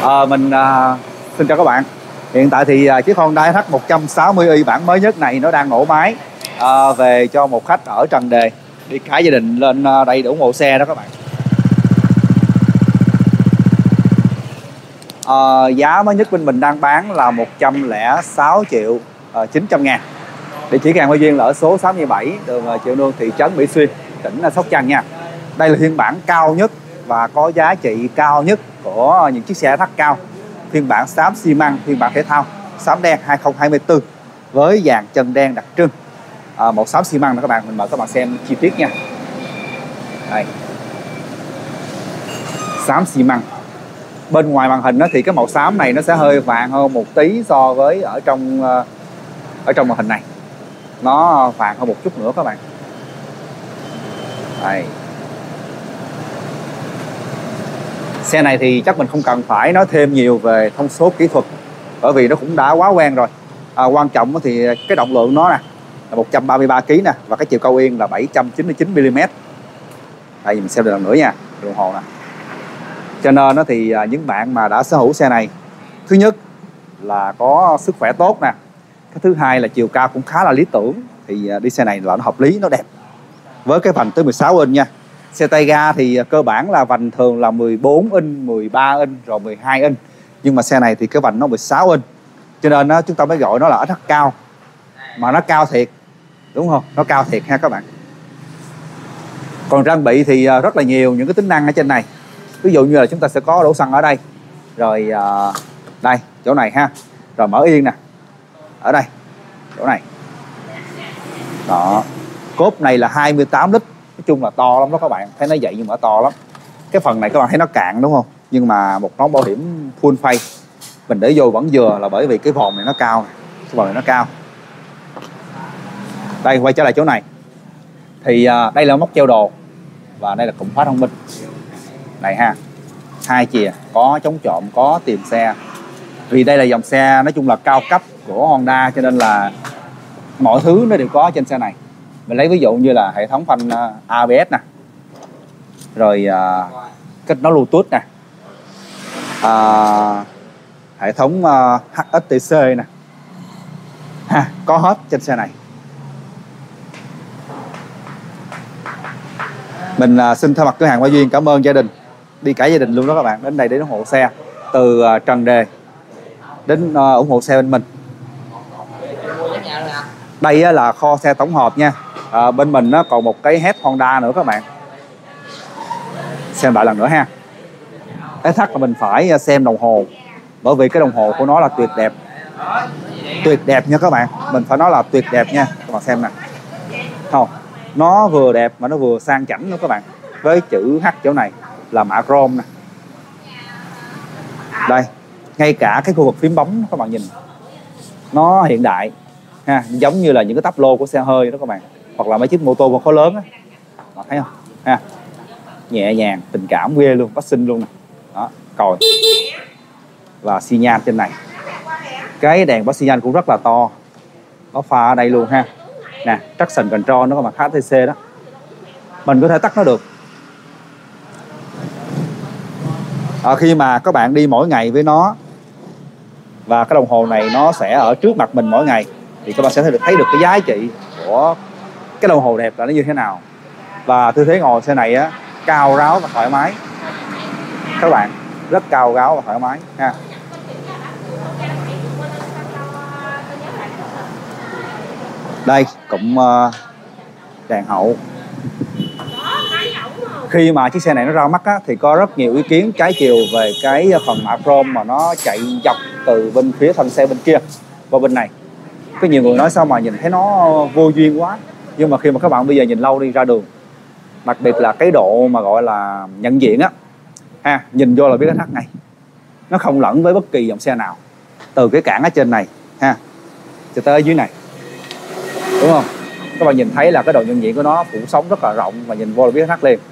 Xin chào các bạn. Hiện tại thì chiếc Honda SH 160i bản mới nhất này nó đang nổ máy về cho một khách ở Trần Đề, đi cả gia đình lên đây để ủng hộ xe đó các bạn. Giá mới nhất bên mình đang bán là 106 triệu 900 ngàn. Địa chỉ hàng Hoa Duyên là ở số 67 đường Triệu Nương, thị trấn Mỹ Xuyên, tỉnh Sóc Trăng nha. Đây là phiên bản cao nhất và có giá trị cao nhất của những chiếc xe SH cao. Phiên bản xám xi măng, phiên bản thể thao xám đen 2024 với dàn chân đen đặc trưng, màu xám xi măng đó các bạn. Mình mời các bạn xem chi tiết nha. Đây, xám xi măng. Bên ngoài màn hình thì cái màu xám này nó sẽ hơi vàng hơn một tí so với ở trong màn hình này. Nó vàng hơn một chút nữa các bạn. Đây. Xe này thì chắc mình không cần phải nói thêm nhiều về thông số kỹ thuật, bởi vì nó cũng đã quá quen rồi. Quan trọng thì cái trọng lượng nó nè là 133 kg nè, và cái chiều cao yên là 799 mm. Đây mình xem được lần nữa nha, đồng hồ nè. Cho nên nó thì những bạn mà đã sở hữu xe này, thứ nhất là có sức khỏe tốt nè, cái thứ hai là chiều cao cũng khá là lý tưởng, thì đi xe này là nó hợp lý, nó đẹp. Với cái vành tới 16 inch nha. Xe tay ga thì cơ bản là vành thường là 14 inch, 13 inch rồi 12 inch. Nhưng mà xe này thì cái vành nó 16 inch. Cho nên chúng ta mới gọi nó là SH cao. Mà nó cao thiệt, đúng không? Nó cao thiệt ha các bạn. Còn trang bị thì rất là nhiều những cái tính năng ở trên này. Ví dụ như là chúng ta sẽ có đổ xăng ở đây. Rồi đây, chỗ này ha. Rồi mở yên nè. Ở đây, chỗ này. Đó. Cốp này là 28 lít. Nói chung là to lắm đó các bạn. Thấy nó vậy nhưng mà to lắm. Cái phần này các bạn thấy nó cạn đúng không? Nhưng mà một nón bảo hiểm full face mình để vô vẫn vừa, là bởi vì cái vòm này nó cao. Cái vòm này nó cao. Đây, quay trở lại chỗ này. Thì đây là móc treo đồ. Và đây là cụm khóa thông minh. Này ha. 2 chìa, có chống trộm, có tìm xe. Vì đây là dòng xe nói chung là cao cấp của Honda, cho nên là mọi thứ nó đều có trên xe này. Mình lấy ví dụ như là hệ thống phanh ABS nè, rồi kết nối Bluetooth nè, hệ thống HSTC nè, có hết trên xe này. Mình xin thay mặt cửa hàng Hoa Duyên cảm ơn gia đình, đi cả gia đình luôn đó các bạn, đến đây để ủng hộ xe từ Trần Đề đến ủng hộ xe bên mình. Đây là kho xe tổng hợp nha. Bên mình nó còn một cái head Honda nữa các bạn. Xem lại lần nữa ha. SH là mình phải xem đồng hồ, bởi vì cái đồng hồ của nó là tuyệt đẹp. Tuyệt đẹp nha các bạn. Mình phải nói là tuyệt đẹp nha. Các bạn xem nè. Không, nó vừa đẹp mà nó vừa sang chảnh nữa các bạn. Với chữ H chỗ này là mạ chrome nè. Đây, ngay cả cái khu vực phím bấm các bạn nhìn, nó hiện đại ha, giống như là những cái táp lô của xe hơi đó các bạn, hoặc là mấy chiếc mô tô con khối lớn á. Bạn thấy không ha, nhẹ nhàng, tình cảm ghê luôn, phát sinh luôn nè. Đó, còi và xi nhan trên này. Cái đèn báo xi nhan cũng rất là to, có pha ở đây luôn ha. Nè, traction control nó có mặt HTC đó, mình có thể tắt nó được. Khi mà các bạn đi mỗi ngày với nó, và cái đồng hồ này nó sẽ ở trước mặt mình mỗi ngày, thì các bạn sẽ thấy được cái giá trị của cái đồng hồ đẹp là nó như thế nào. Và tư thế ngồi xe này á, cao ráo và thoải mái các bạn, rất cao ráo và thoải mái ha. Đây cụm đèn hậu. Khi mà chiếc xe này nó ra mắt á, thì có rất nhiều ý kiến trái chiều về cái phần mạ chrome mà nó chạy dọc từ bên phía thân xe bên kia qua bên này. Có nhiều người nói sao mà nhìn thấy nó vô duyên quá. Nhưng mà khi mà các bạn bây giờ nhìn lâu đi ra đường, đặc biệt là cái độ mà gọi là nhận diện á ha, nhìn vô là biết SH ngay. Nó không lẫn với bất kỳ dòng xe nào, từ cái cản ở trên này ha cho tới ở dưới này, đúng không? Các bạn nhìn thấy là cái độ nhận diện của nó phủ sóng rất là rộng, và nhìn vô là biết SH liền.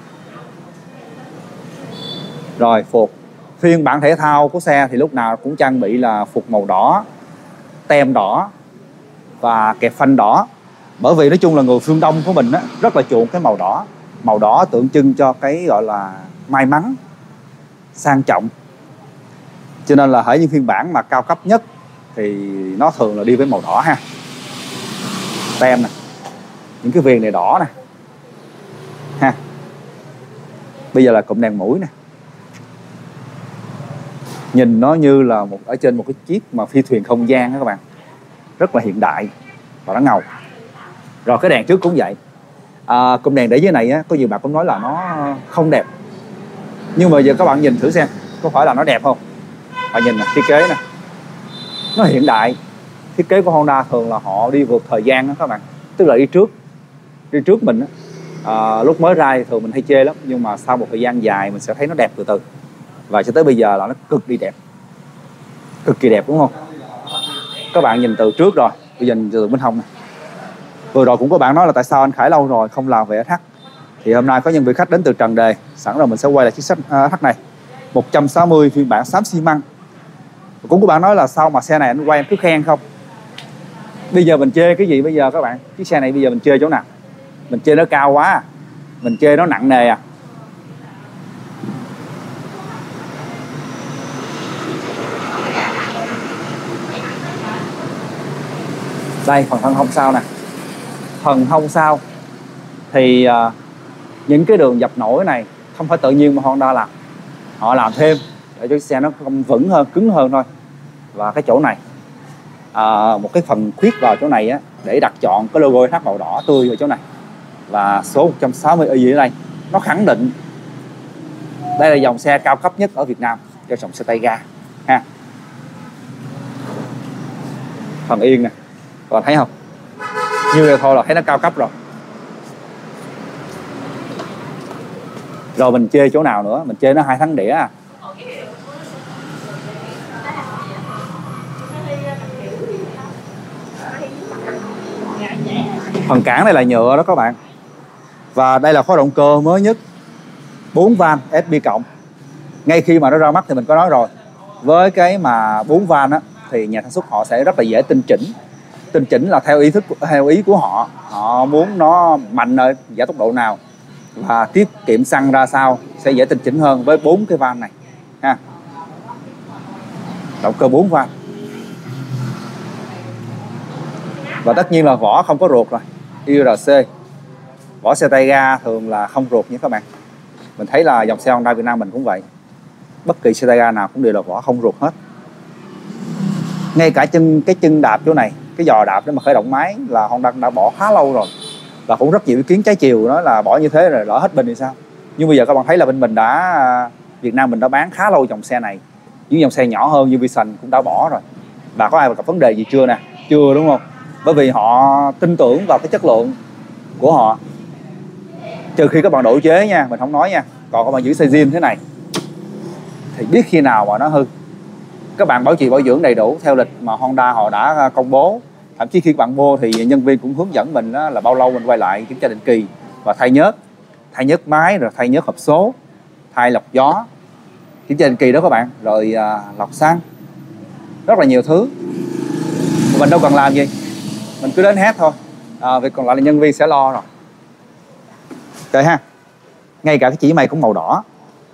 Rồi phục phiên bản thể thao của xe thì lúc nào cũng trang bị là phục màu đỏ, tem đỏ và kẹp phanh đỏ. Bởi vì nói chung là người phương Đông của mình á, rất là chuộng cái màu đỏ. Màu đỏ tượng trưng cho cái gọi là may mắn, sang trọng. Cho nên là hễ những phiên bản mà cao cấp nhất thì nó thường là đi với màu đỏ ha. Tem nè, những cái viền này đỏ nè ha. Bây giờ là cụm đèn mũi nè, nhìn nó như là ở trên một cái chiếc mà phi thuyền không gian đó các bạn, rất là hiện đại và nó ngầu. Rồi cái đèn trước cũng vậy. Cụm đèn để dưới này á, có nhiều bạn cũng nói là nó không đẹp, nhưng mà giờ các bạn nhìn thử xem có phải là nó đẹp không. Bạn nhìn nè, thiết kế nè, nó hiện đại. Thiết kế của Honda thường là họ đi vượt thời gian đó các bạn, tức là đi trước mình á. Lúc mới ra thì thường mình hay chê lắm, nhưng mà sau một thời gian dài mình sẽ thấy nó đẹp từ từ, và cho tới bây giờ là nó cực kỳ đẹp, cực kỳ đẹp, đúng không? Các bạn nhìn từ trước rồi, bây giờ nhìn từ bên hông này. Vừa rồi cũng có bạn nói là tại sao anh Khải lâu rồi không làm về SH. Thì hôm nay có nhân viên khách đến từ Trần Đề, sẵn rồi mình sẽ quay lại chiếc SH này 160 phiên bản xám xi măng. Cũng có bạn nói là sao mà xe này anh quay em cứ khen không. Bây giờ mình chê cái gì bây giờ các bạn? Chiếc xe này bây giờ mình chê chỗ nào? Mình chê nó cao quá, mình chê nó nặng nề à. Đây, phần thân hông sau nè. Phần hông sau thì những cái đường dập nổi này không phải tự nhiên mà Honda làm. Họ làm thêm để cho xe nó vững hơn, cứng hơn thôi. Và cái chỗ này một cái phần khuyết vào chỗ này á, để đặt chọn cái logo SH màu đỏ tươi ở chỗ này. Và số 160 ở dưới đây nó khẳng định đây là dòng xe cao cấp nhất ở Việt Nam cho dòng xe tay ga ha. Phần yên nè, các bạn thấy không? Như vậy thôi là thấy nó cao cấp rồi. Rồi mình chê chỗ nào nữa? Mình chê nó 2 tháng đĩa à. Phần cản này là nhựa đó các bạn. Và đây là khối động cơ mới nhất 4 van SP cộng. Ngay khi mà nó ra mắt thì mình có nói rồi, với cái mà 4 van á, thì nhà sản xuất họ sẽ rất là dễ tinh chỉnh. Tinh chỉnh là theo ý của họ. Họ muốn nó mạnh ở giảm tốc độ nào và tiết kiệm xăng ra sao sẽ dễ tinh chỉnh hơn với 4 cái van này ha. Động cơ 4 van. Và tất nhiên là vỏ không có ruột rồi. IRC. Vỏ xe tay ga thường là không ruột nha các bạn. Mình thấy là dòng xe Honda Việt Nam mình cũng vậy. Bất kỳ xe tay ga nào cũng đều là vỏ không ruột hết. Ngay cả cái chân đạp chỗ này, cái giò đạp để mà khởi động máy là Honda đã bỏ khá lâu rồi. Và cũng rất nhiều ý kiến trái chiều nói là bỏ như thế rồi lỡ hết pin thì sao. Nhưng bây giờ các bạn thấy là bên mình Việt Nam mình đã bán khá lâu dòng xe này. Những dòng xe nhỏ hơn như Vision cũng đã bỏ rồi. Và có ai gặp vấn đề gì chưa nè? Chưa, đúng không? Bởi vì họ tin tưởng vào cái chất lượng của họ. Trừ khi các bạn đổi chế nha, mình không nói nha. Còn các bạn giữ xe zin thế này thì biết khi nào mà nó hư. Các bạn bảo trì bảo dưỡng đầy đủ theo lịch mà Honda họ đã công bố. Thậm chí khi các bạn mua thì nhân viên cũng hướng dẫn mình là bao lâu mình quay lại kiểm tra định kỳ và thay nhớt máy, rồi thay nhớt hộp số, thay lọc gió, kiểm tra định kỳ đó các bạn, rồi lọc xăng, rất là nhiều thứ. Mình đâu cần làm gì, mình cứ đến hết thôi. Việc còn lại là nhân viên sẽ lo rồi. Trời ha, ngay cả cái chỉ mày cũng màu đỏ.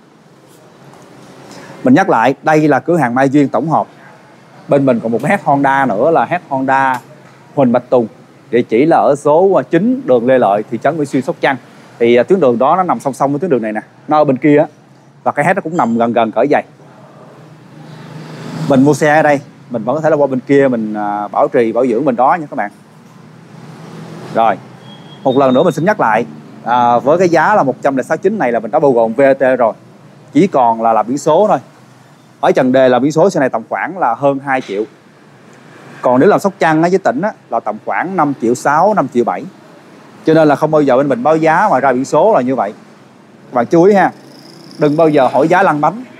Mình nhắc lại, đây là cửa hàng Mai Duyên tổng hợp. Bên mình còn một head Honda nữa là head Honda Huỳnh Bạch Tùng. Địa chỉ là ở số 9 đường Lê Lợi, thị trấn Mỹ Xuyên, Sóc Trăng. Thì tuyến đường đó nó nằm song song với tuyến đường này nè, nó ở bên kia á. Và cái head nó cũng nằm gần cỡ vậy. Mình mua xe ở đây, mình vẫn có thể là qua bên kia mình bảo trì bảo dưỡng bên đó nha các bạn. Rồi, một lần nữa mình xin nhắc lại, với cái giá là 169 này là mình đã bao gồm VAT rồi. Chỉ còn là làm biển số thôi. Ở Trần Đề là biển số xe này tầm khoảng là hơn 2 triệu. Còn nếu làm Sóc Trăng với tỉnh á, là tầm khoảng 5 triệu 6, 5 triệu 7. Cho nên là không bao giờ bên mình báo giá mà ra biển số là như vậy. Các bạn chú ý ha, đừng bao giờ hỏi giá lăn bánh.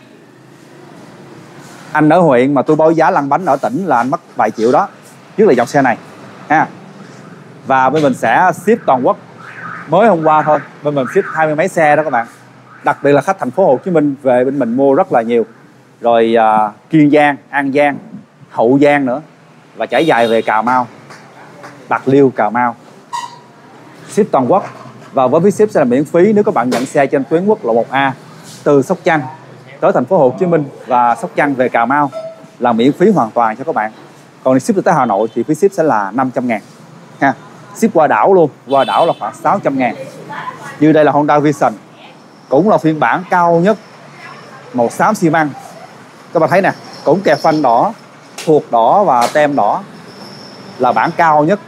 Anh ở huyện mà tôi báo giá lăn bánh ở tỉnh là anh mất vài triệu đó. Nhất là dòng xe này ha. Và bên mình sẽ ship toàn quốc. Mới hôm qua thôi, bên mình ship 20 mấy xe đó các bạn. Đặc biệt là khách thành phố Hồ Chí Minh về bên mình mua rất là nhiều. Rồi Kiên Giang, An Giang, Hậu Giang nữa. Và trải dài về Cà Mau, Bạc Liêu, Cà Mau. Ship toàn quốc. Và với phí ship sẽ là miễn phí nếu các bạn nhận xe trên tuyến quốc lộ 1A từ Sóc Trăng tới thành phố Hồ Chí Minh và Sóc Trăng về Cà Mau là miễn phí hoàn toàn cho các bạn. Còn đi ship tới Hà Nội thì phí ship sẽ là 500.000 ha. Ship qua đảo luôn, qua đảo là khoảng 600.000. Như đây là Honda Vision, cũng là phiên bản cao nhất, màu xám xi măng. Các bạn thấy nè, cũng kẹp phanh đỏ, thuộc đỏ và tem đỏ, là bản cao nhất.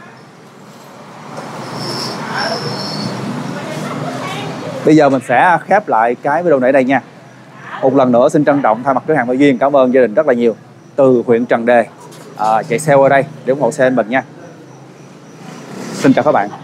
Bây giờ mình sẽ khép lại cái video này ở đây nha. Một lần nữa xin trân trọng thay mặt cửa hàng Bảo Duyên cảm ơn gia đình rất là nhiều từ huyện Trần Đề chạy sale ở đây để ủng hộ xe mình nha. Xin chào các bạn.